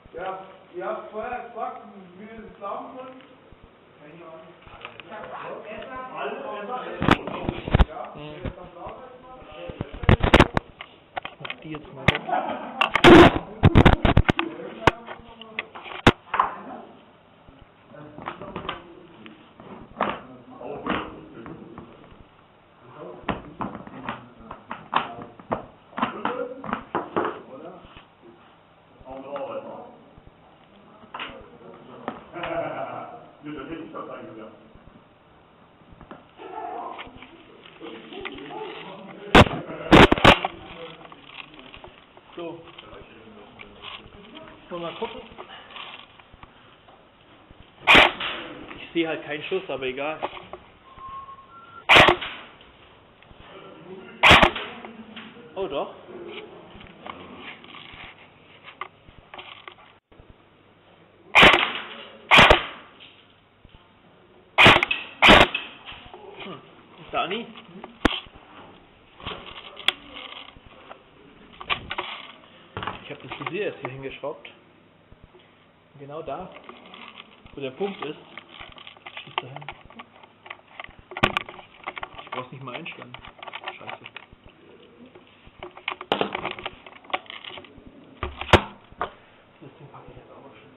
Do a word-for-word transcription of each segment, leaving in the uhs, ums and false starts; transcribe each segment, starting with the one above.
Ja, ihr habt vorher gefragt, wie wir das glauben können. Keine Ahnung. Alle Esser. Ja, wer ist am Laufen? Mach die jetzt mal weg. So. Wollen wir mal gucken. Ich sehe halt keinen Schuss, aber egal. Oh doch. Hm. Dani? Ich habe das Visier jetzt hier hingeschraubt. Genau da, wo der Punkt ist, schießt er hin. Ich brauch's nicht mal einstellen. Scheiße. Das Ding packe ich jetzt auch noch schnell.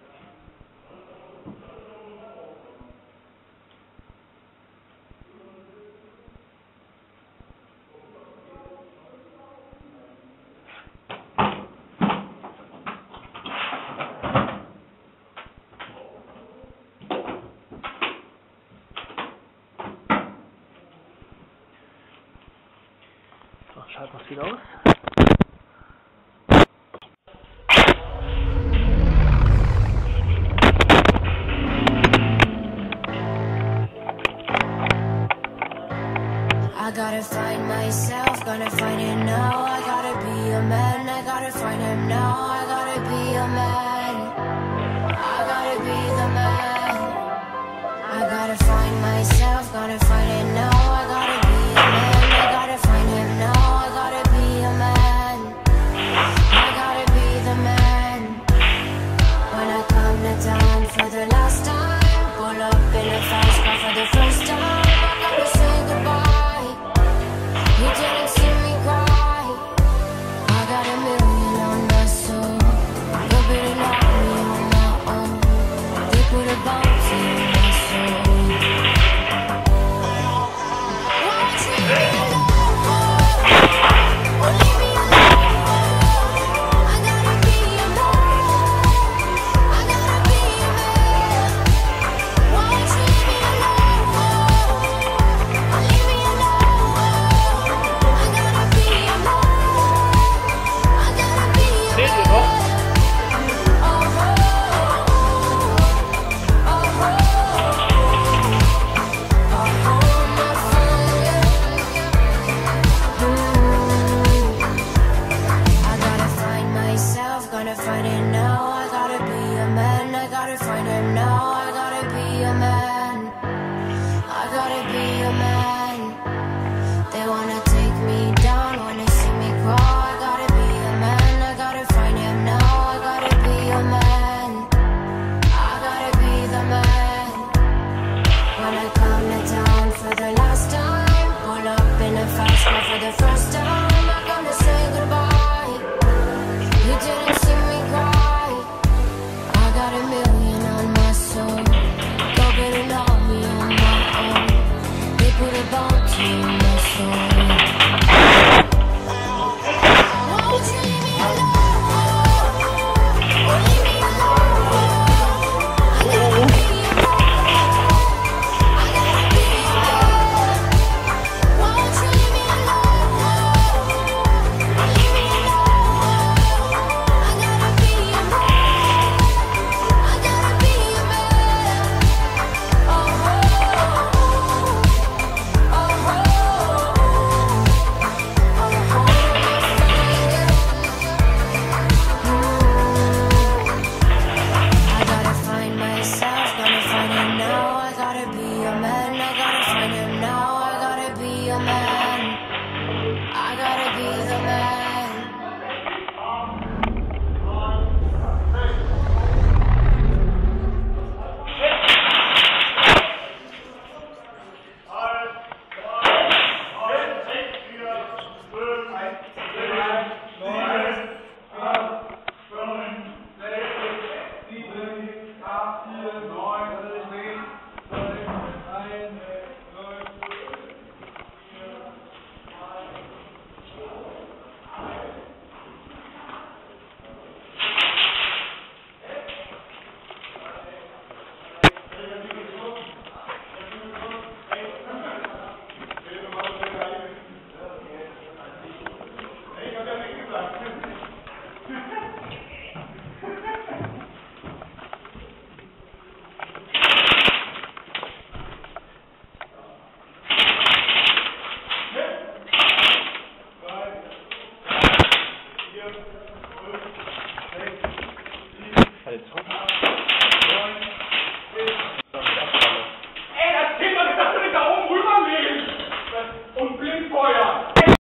So, schalten wir es wieder aus. I gotta find myself, gonna find it now. I gotta be a man, I gotta find him now. I gotta be a man, I gotta be the man. I gotta find myself, gotta find it now. I gotta be a man, I gotta find him now. I gotta be a man, I gotta be the man. When I come to town for the last time, pull up in a fast car for the first time. I gotta say goodbye. You didn't see me cry. I got a million on my soul. Nobody like me on my own. They put a bounty on my soul. Won't you leave me alone? Oh, leave me alone. I gotta be a man. I gotta be a man. Won't you leave me alone? Oh, leave me alone. Seht ihr noch? Gonna find it now. I gotta be a man. I gotta find him now. I gotta be a man. I gotta be a man. They wanna take me down, wanna see me crawl. I gotta be a man. I gotta find him now. I gotta be a man. I gotta be the man. When I come to town for the last time, pull up in a fast car for the first time. I'm gonna say goodbye. You didn't see me cry. I got a million on my soul. halt.